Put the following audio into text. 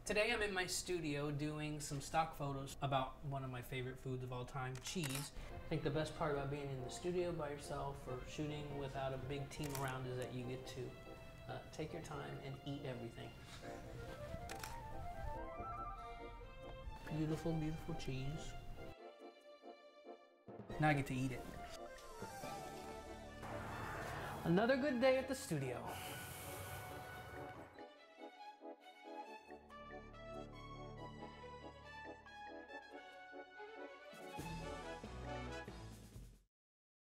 Today I'm in my studio doing some stock photos about one of my favorite foods of all time, cheese. I think the best part about being in the studio by yourself or shooting without a big team around is that you get to take your time and eat everything. Beautiful, beautiful cheese. Now I get to eat it. Another good day at the studio.